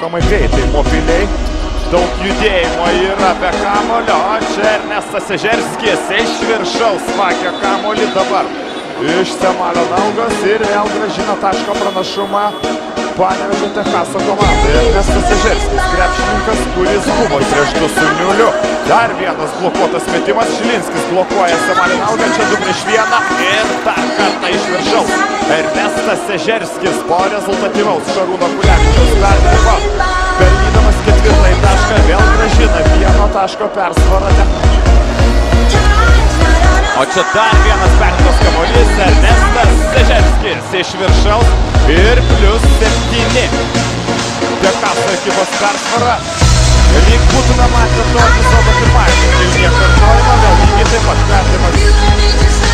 pakankamai greitai, mobiliai. Daug judėjimo yra be kamulio, čia Ernestas Ežerskis iš viršaus vagia kamulį dabar. Iš Semalio Naugos ir vėl grąžina taško pranašumą Panevėžio Techaso komandai. Ernestas Ežerskis, krepšininkas, kuris buvo prieš 2-0. Dar vienas blokuotas metimas, Šilinskis blokuoja Semalio Naugą, čia 2-1 ir dar kartą iš viršaus. Ernestas Ežerskis po rezultatyvaus Šarūno Kulevičiaus perdavimo, pelnydamas ketvirtąjį tašką, vėl grąžina vieno taško persvarą. O čia dar vienas perdavimas kamuolys, Ernestas Ežerskis iš viršaus ir +7. Techaso ekipos persvara. Lyg būtume matę to epizodo pirmąjį. Jau niekartojama, vėl lygiai taip pat perdavimas.